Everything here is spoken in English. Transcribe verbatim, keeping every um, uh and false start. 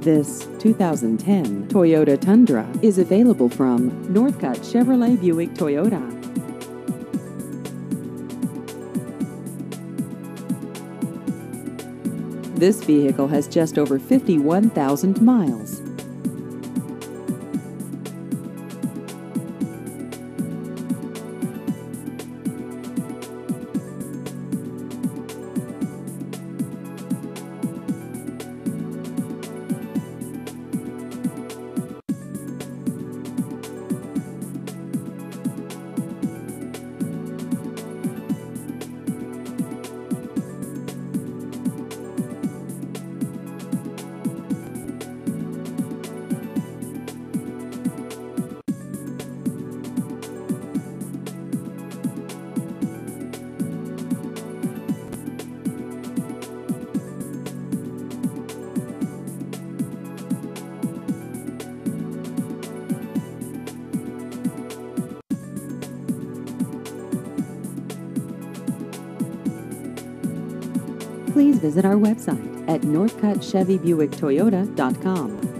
This two thousand ten Toyota Tundra is available from Northcutt Chevrolet Buick Toyota. This vehicle has just over fifty-one thousand miles. Please visit our website at northcutt chevy buick toyota dot com.